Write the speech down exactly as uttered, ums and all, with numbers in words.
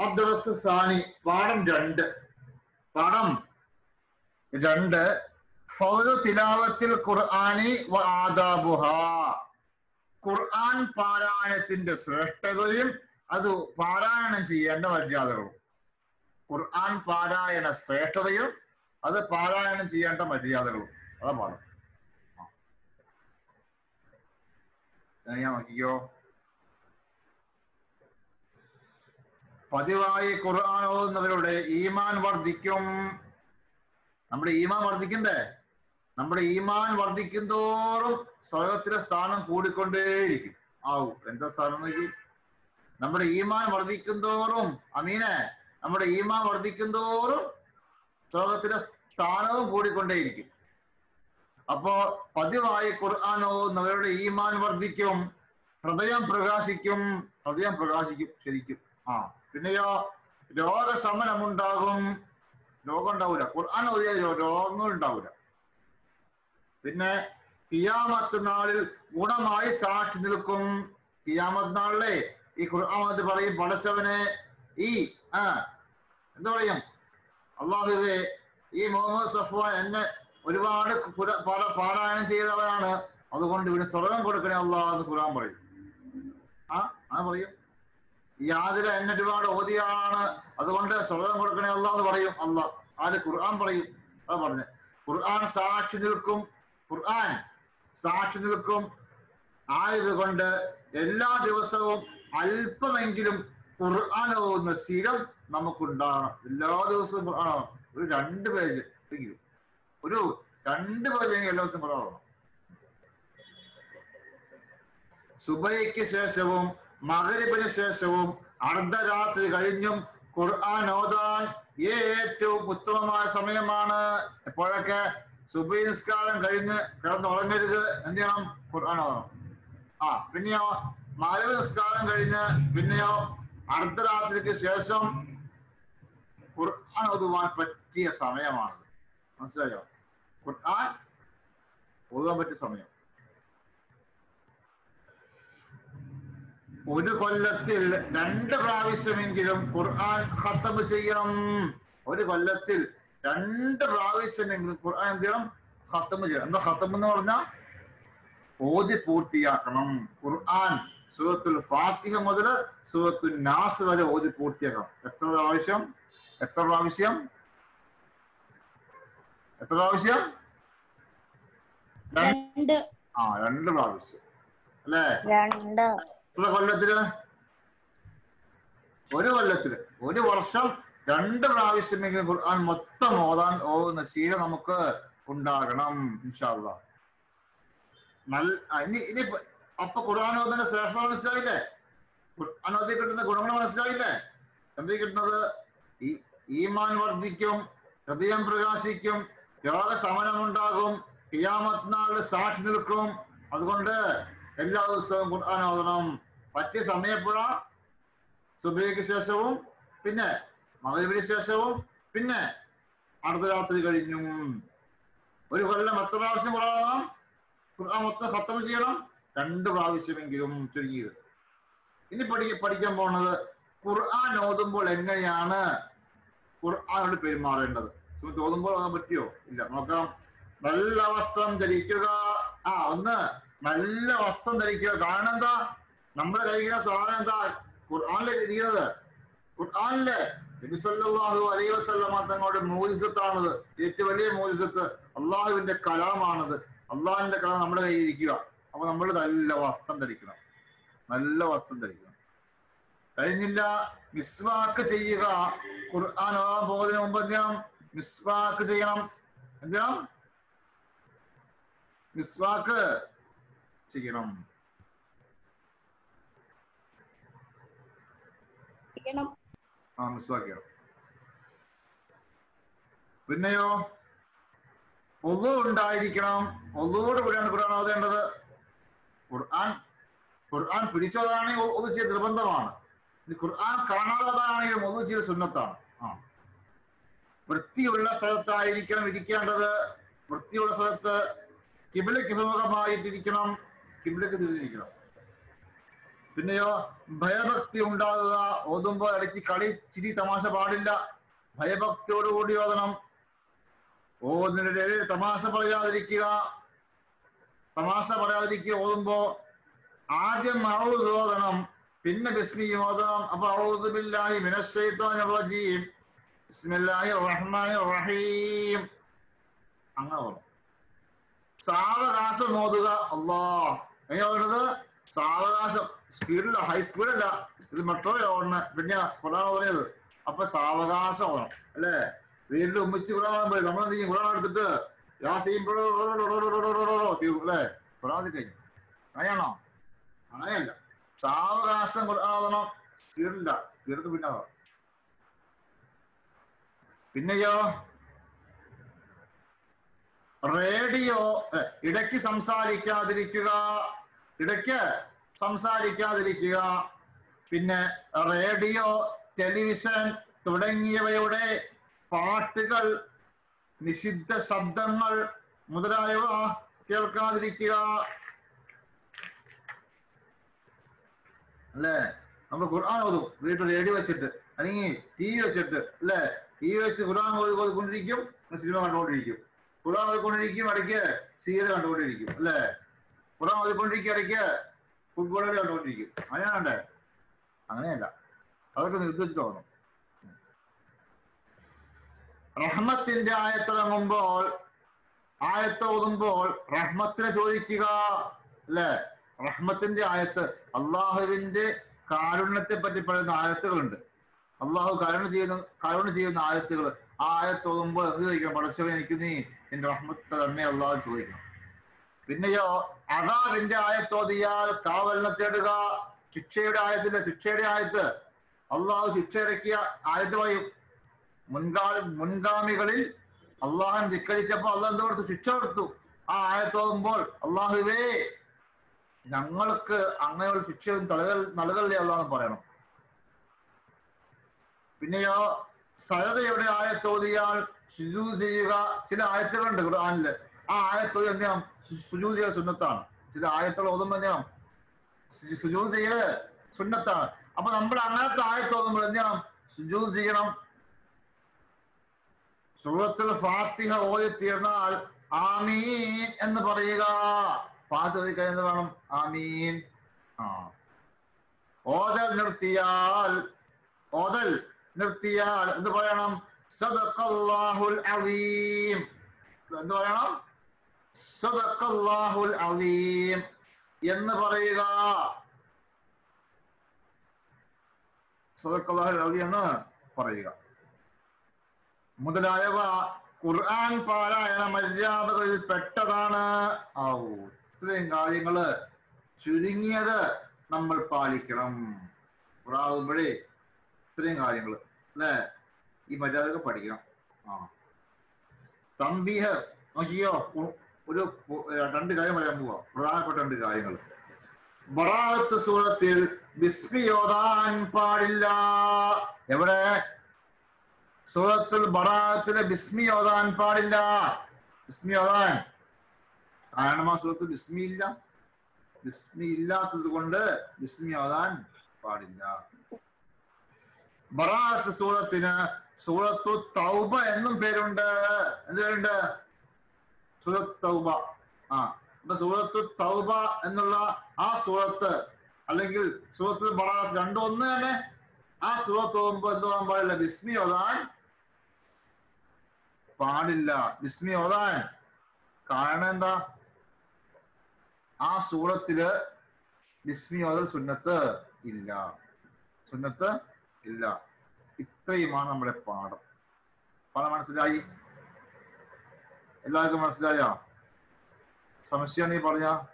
അദ്റസ് സാനി പാഠം രണ്ട് പാഠം രണ്ട് ഫൗലു തിലാവത്തിൽ ഖുർആനി വ ആദാബുഹാ ഖുർആൻ പാരായണത്തിന്റെ ശ്രേഷ്ഠതയും അത് പാരായണം ചെയ്യേണ്ട മര്യാദകളും. ഖുർആൻ പാരായണ ശ്രേഷ്ഠതയും അത് പാരായണം ചെയ്യേണ്ട മര്യാദകളും അതാ പാഠം. ഞാൻ നോക്കിക്കോ. പതിവായി ഖുർആൻ ഓതുന്നവരുടെ ഈമാൻ വർദ്ധിക്കും. നമ്മുടെ ഈമാൻ വർദ്ധിക്കണ്ടേ? നമ്മുടെ ഈമാൻ വർദ്ധിക്കും തോറും സ്വർഗത്തിലെ സ്ഥാനം കൂടിക്കൊണ്ടേയിരിക്കും. ആവൂ എന്താ സ്ഥാനം നോക്കി. നമ്മുടെ ഈമാൻ വർദ്ധിക്കും തോറും അമീനെ നമ്മുടെ ഈമാൻ വർദ്ധിക്കും തോറും സ്വർഗത്തിലെ സ്ഥാനവും കൂടിക്കൊണ്ടേയിരിക്കും. അപ്പോ പതിവായി ഖുർആൻ ഓതുന്നവരുടെ ഈമാൻ വർദ്ധിക്കും, ഹൃദയം പ്രകാശിക്കും. ഹൃദയം പ്രകാശിക്കും ശരിക്കും. ആ പിന്നെയോ രോഗശമനമുണ്ടാകും. രോഗം ഉണ്ടാവൂല. ഖുർആൻ ഓതിയ രോഗങ്ങൾ ഉണ്ടാവൂല. പിന്നെ ഖിയാമത്ത് നാളിൽ ഗുണമായി സാക്ഷി നിൽക്കും. ഖിയാമത്ത് നാളിലെ ഈ ഖുർആൻ പറയും, പടച്ചവനെ ഈ ആ എന്താ പറയും, അള്ളാഹുവേ ഈ മുഹമ്മദ് സഫ്വാൻ എന്നെ ഒരുപാട് പാരായണം ചെയ്തവനാണ്, അതുകൊണ്ട് ഇവിടെ സ്വർഗം കൊടുക്കണേ അള്ളാഹ് എന്ന് ഖുർആൻ പറയും. ആ ആ പറയും. ഈ ആതിര എന്നെ ഒരുപാട് ഓതിയാണ്, അതുകൊണ്ട് സ്വർഗം കൊടുക്കണേ അള്ളാഹ് എന്ന് പറയും. അള്ളാഹ് ആര്? ഖുർആൻ പറയും. അത് പറഞ്ഞ് ഖുർആൻ സാക്ഷി നിൽക്കും. ഖുർആൻ സാക്ഷി നിൽക്കും ആയത് കൊണ്ട് എല്ലാ ദിവസവും അല്പമെങ്കിലും ഖുർആൻ ഓതുന്ന സ്ഥിരം നമുക്കുണ്ടാകണം. എല്ലാ ദിവസവും ഖുർആൻ ഒരു രണ്ട് പേജ് എങ്കിലും ഒരു രണ്ട് പേജ് എല്ലാ ദിവസവും ഖുർആൻ ഓതണം. സുബഹിക്ക് ശേഷവും മഗ്‌രിബിന് ശേഷവും അർദ്ധരാത്രി കഴിഞ്ഞും ഖുർആൻ ഓതാൻ ഏറ്റവും ഉത്തമമായ സമയമാണ്. എപ്പോഴൊക്കെ? സുബഹി നിസ്കാരം കഴിഞ്ഞ് കിടന്നുറങ്ങരുത്. എന്ത് ചെയ്യണം? ഖുർആൻ ഓതണം. ആ പിന്നെയോ മഗ്‌രിബ് നിസ്കാരം കഴിഞ്ഞ് പിന്നെയോ അർദ്ധരാത്രിക്ക് ശേഷം ഖുർആൻ ഓതുവാൻ പറ്റിയ സമയമാണത്. മനസ്സിലായോ? ഖുർആൻ ഓതാൻ പറ്റിയ സമയം. ഒരു കൊല്ലത്തിൽ രണ്ട് പ്രാവശ്യമെങ്കിലും ഖുർആൻ ഖത്തം ചെയ്യണം. ഒരു കൊല്ലത്തിൽ രണ്ട് പ്രാവശ്യമെങ്കിലും ഖുർആൻ എന്ത് ചെയ്യണം? ഖത്തം ചെയ്യണം. എന്താ ഖത്തം എന്ന് പറഞ്ഞാൽ? ഓതി പൂർത്തിയാക്കണം. ഖുർആൻ സൂറത്തുൽ ഫാത്തിഹ മുതൽ സൂറത്തുൽ നാസ് വരെ ഓതി പൂർത്തിയാക്കണം. എത്ര പ്രാവശ്യം? എത്ര പ്രാവശ്യം? എത്ര പ്രാവശ്യം? ആ രണ്ട് പ്രാവശ്യം അല്ലേ? എത്ര കൊല്ലത്തില്? ഒരു കൊല്ലത്തില് ഒരു വർഷം രണ്ട് പ്രാവശ്യമെങ്കിലും ഖുർആൻ മൊത്തം ഓതാൻ ഓതുന്ന ശീലം നമുക്ക് ഉണ്ടാകണം ഇൻഷാ അല്ലാഹ്. നല്ല ഇനി ഇനി അപ്പൊ ഖുർആൻ ഓതുന്ന ശ്രേഷ്ഠത മനസ്സിലായില്ലേ? ഖുർആൻ ഓതി കിട്ടുന്ന ഗുണങ്ങൾ മനസ്സിലായില്ലേ? എന്ത് കിട്ടുന്നത്? ഈ ഈമാൻ വർദ്ധിക്കും, ഹൃദയം പ്രകാശിക്കും, രോഗശമനമുണ്ടാകും, ഖിയാമത്ത് നാളിൽ സാക്ഷി നിൽക്കും. അതുകൊണ്ട് എല്ലാ ദിവസവും ഖുർആൻ ഓതണം. പറ്റിയ സമയപ്പോഴാ? സുബഹിക്ക് ശേഷവും പിന്നെ മഗ്‌രിബിന് ശേഷവും പിന്നെ അർദ്ധരാത്രി കഴിഞ്ഞും. ഒരു കൊല്ലം എത്ര പ്രാവശ്യം ഖുർആൻ ഓതണം? ഖുർആൻ മൊത്തം ഖത്തം ചെയ്യണം. രണ്ട് പ്രാവശ്യമെങ്കിലും ചുരുങ്ങിയത്. ഇനി പഠി പഠിക്കാൻ പോണത് ഖുർആൻ ഓതുമ്പോൾ എങ്ങനെയാണ് ഖുർആനോട് പെരുമാറേണ്ടത്. സുഹൃത്ത് ഓതുമ്പോൾ ഓതാൻ പറ്റിയോ? ഇല്ല. നോക്കാം. നല്ല വസ്ത്രം ധരിക്കുക. ആ ഒന്ന് നല്ല വസ്ത്രം ധരിക്കുക. കാരണം എന്താ? നമ്മുടെ കയ്യിലെ സാധനം എന്താ? ഖുർആനിലെ ഇരിക്കുന്നത്. ഖുർആനിലെ നബി സല്ലല്ലാഹു അലൈഹി വസല്ലമ തങ്ങളുടെ മോചിസത്താണത്. ഏറ്റവും വലിയ മോചിസത്ത് അള്ളാഹുവിന്റെ കലാമാണത്. അള്ളാഹിന്റെ കലാം നമ്മുടെ കയ്യിൽ ഇരിക്കുക. അപ്പൊ നമ്മൾ നല്ല വസ്ത്രം ധരിക്കണം. നല്ല വസ്ത്രം ധരിക്കണം. കഴിഞ്ഞില്ല, മിസ്വാക്ക് ചെയ്യുക. ഖുർആൻ ഓതാൻ പോകുന്നതിന് മുമ്പ് എന്ത് ചെയ്യണം? മിസ്വാക്ക് ചെയ്യണം. എന്ത് ചെയ്യണം? മിസ്വാക്ക് ചെയ്യണം. ആ മിസ്വാക്ക് ചെയ്യണം. പിന്നെയോ ഒളു ഉണ്ടായിരിക്കണം. ഒളുവോട് കൂടിയാണ് ഖുർആൻ ഓതേണ്ടത്. ഖുർആൻ ഖുർആൻ പിടിച്ചോതാണെങ്കിൽ ഒളു ചെയ്ത് നിർബന്ധമാണ്. ഖുർആൻ കാണാത്തതാണെങ്കിലും ഒളു ചെയ്ത് സുന്നത്താണ്. ആ വൃത്തിയുള്ള സ്ഥലത്തായിരിക്കണം ഇരിക്കേണ്ടത്. വൃത്തിയുള്ള സ്ഥലത്ത് കിബിലക്ക് അഭിമുഖമായിട്ടിരിക്കണം. കിബിലക്ക് തിരിഞ്ഞിരിക്കണം. പിന്നെയോ ഭയഭക്തി ഉണ്ടാകുക, ഓതുമ്പോ ഇടയ്ക്ക് കളി ചിരി തമാശ പാടില്ല, ഭയഭക്തിയോടുകൂടി ഓതണം. ഓതുന്നതിനിടയിൽ തമാശ പറയാതിരിക്കുക, തമാശ പറയാതിരിക്കുക. ഓതുമ്പോ ആദ്യം അഊദ് ഓതണം, പിന്നെ ബിസ്മി ഓതണം. അപ്പൊ അഊദു ബില്ലാഹി മിനശ് ശൈത്വാനിർ റജീം ബിസ്മില്ലാഹിർ റഹ്മാനിർ റഹീം അങ്ങനെ ഓതണം. സാവകാശം ഓതുക. അല്ലാഹ് എങ്ങനെ ഓടുന്നത്? സാവകാശം, സ്പീഡില്ല, ഹൈ സ്പീഡല്ല, ഇത് മെട്രോ ഓടണ, പിന്നെ ഖുർആൻ ഓതുന്നത്. അപ്പൊ സാവകാശം ഓടണം അല്ലേ? വീട്ടിൽ ഉമ്മിച്ച് ഖുർആൻ പോയി നമ്മൾ എന്ത് ചെയ്യും? ഖുർആൻ എടുത്തിട്ട് യാസീൻ അല്ലേ ഖുർആൻ കഴിഞ്ഞു. അങ്ങനെയാണോ? അങ്ങനെയല്ല, സാവകാശം ഖുർആൻ ഓതണം. സ്പീഡില്ല, സ്പീഡ് പിന്നെ ഓതാം. പിന്നെയോ റേഡിയോ ഇടയ്ക്ക് സംസാരിക്കാതിരിക്കുക, ഇടയ്ക്ക് സംസാരിക്കാതിരിക്കുക. പിന്നെ റേഡിയോ, ടെലിവിഷൻ തുടങ്ങിയവയുടെ പാട്ടുകൾ, നിഷിദ്ധ ശബ്ദങ്ങൾ മുതലായവ കേൾക്കാതിരിക്കുക. അല്ലേ? നമ്മൾ ഖുർആൻ ഓതും വീട്ടിൽ റേഡിയോ വെച്ചിട്ട് അല്ലെങ്കിൽ ടി വി വെച്ചിട്ട് അല്ലേ? ടി വി വെച്ച് ഖുർആൻ ഓതിക്കൊണ്ടിരിക്കും, സിനിമ കണ്ടുകൊണ്ടിരിക്കും. ഖുർആൻ ഓതിക്കൊണ്ടിരിക്കും, ഇടയ്ക്ക് സീരിയൽ കണ്ടുകൊണ്ടിരിക്കും അല്ലേ? ഖുർആൻ ഓതിക്കൊണ്ടിരിക്കും, ഇടയ്ക്ക് ഫുട്ബോൾ കളി കണ്ടുകൊണ്ടിരിക്കും. അങ്ങനെയാണേ? അങ്ങനെയല്ല, അതൊക്കെ നിർദ്ദേശിച്ചിട്ട് ഓണം. റഹ്മത്തിന്റെ ആയത്തിറങ്ങുമ്പോൾ, ആയത്ത് ഓതുമ്പോൾ റഹ്മത്തിനെ ചോദിക്കുക അല്ലേ? റഹ്മത്തിന്റെ ആയത്ത്, അള്ളാഹുവിന്റെ കാരുണ്യത്തെ പറ്റി പറയുന്ന ആയത്തുകളുണ്ട്. അള്ളാഹു കരുണ ചെയ്യുന്ന കരുണ ചെയ്യുന്ന ആയത്തുകൾ. ആ ആയത്ത് ഓതുമ്പോൾ എന്ത് ചോദിക്കണം? പടച്ചവനെ, എനിക്ക് നീ നിന്റെ റഹ്മത്ത് തന്നെ അള്ളാഹു ചോദിക്കണം. പിന്നെയോ അദാബിന്റെ ആയത്ത് ഓതിയാൽ കാവലിനെ തേടുക. ശിക്ഷയുടെ ആയത്തിന്റെ ശിക്ഷയുടെ ആയത്ത്, അള്ളാഹു ശിക്ഷ ഇറക്കിയ ആയത്ത് പറയും. മുൻകാ മുൻഗാമികളിൽ അള്ളാഹൻ ധിക്കരിച്ചപ്പോ അള്ളാഹ് എന്ത് കൊടുത്തു? ശിക്ഷ കൊടുത്തു. ആ ആയത്ത് ഓതുമ്പോൾ അള്ളാഹുവേ ഞങ്ങൾക്ക് അങ്ങനെ ഒരു ശിക്ഷയും തലകൾ നൽകല്ലേ അള്ളാഹ് പറയണം. പിന്നെയോ സജദയുടെ ആയത്ത് ഓതിയാൽ സുജൂദ് ചെയ്യുക. ചില ആയത്തുകളുണ്ട് ഖുർആനില്, ആ ആയത്തോട് എന്ത് ചെയ്യണം? സുജൂദ് ചെയ്യുക സുന്നത്താണ്. ചില ആയത്തുകൾ ഓതുമ്പോൾ എന്ത് ചെയ്യണം? സുജൂദ് ചെയ്യല് സുന്നത്താണ്. അപ്പൊ നമ്മൾ അങ്ങനത്തെ ആയത്ത് ഓതുമ്പോൾ എന്ത് ചെയ്യണം? സുജൂദ് ചെയ്യണം. സൂറത്തുൽ ഫാത്തിഹ ഓതി തീർന്നാൽ ആമീൻ എന്ന് പറയുക. ഫാത്തിഹ ഓതി കഴിഞ്ഞാൽ എന്ത് വേണം? ആമീൻ. ആ ഓതൽ നിർത്തിയാൽ ഓതൽ നിർത്തിയാൽ എന്ത് പറയണം? സദഖല്ലാഹുൽ അലീം. എന്ത് പറയണം? സദഖല്ലാഹുൽ അലീം എന്ന് പറയുക. സദഖല്ലാഹുൽ അലീം എന്ന് പറയുക. മുതലായവ ഖുർആൻ പാരായണ മര്യാദകളിൽ പെട്ടതാണ്. ഔ ഇത്രയും കാര്യങ്ങള് ചുരുങ്ങിയത് നമ്മൾ പാലിക്കണം. ഖുർആനുമ്പോഴേ ഇത്രയും കാര്യങ്ങൾ അല്ലേ? ഈ മര്യാദകൾ പഠിക്കണം. ആ തമ്പീഹ് നോക്കിയോ, ഒരു രണ്ട് കാര്യം പറയാൻ പോവാ, പ്രധാനപ്പെട്ട രണ്ട് കാര്യങ്ങൾ. ബറാഅത്ത് സൂറത്തിൽ ബിസ്മി ഓതാൻ പാടില്ല. എവിടെ? സൂറത്തുൽ ബറാഅത്തിലെ ബിസ്മി ഓതാൻ പാടില്ല. ബിസ്മി ഓതാൻ കാരണം ആ സൂറത്തിൽ ബിസ്മി ഇല്ല. ബിസ്മി ഇല്ലാത്തത് കൊണ്ട് ബിസ്മി ഓതാൻ പാടില്ല. ബറാഅത്ത് സൂറത്തിന് സൂറത്തു തൗബ എന്നും പേരുണ്ട്. എന്ത് പേരുണ്ട്? സൂറത്ത് തൗബ. ആ അപ്പൊ സൂറത്തു തൗബ എന്നുള്ള ആ സൂറത്ത് അല്ലെങ്കിൽ സൂറത്തുൽ ബറാഅത്ത് രണ്ടും ഒന്ന് തന്നെ. ആ സൂറത്ത് ഓതുമ്പോ എന്ത് ഓതാൻ പാടില്ല? ബിസ്മി ഓതാൻ പാടില്ല. ബിസ്മി ഓതാൻ കാരണം എന്താ? ആ സൂറത്തില് ബിസ്മി ഓതൽ സുന്നത്ത് ഇല്ല. സുന്നത്ത് ഇല്ല. ഇത്രയുമാണ് നമ്മുടെ പാഠം. പാഠം മനസ്സിലായി? എല്ലാവർക്കും മനസ്സിലായോ? സംശയം നീ പറഞ്ഞ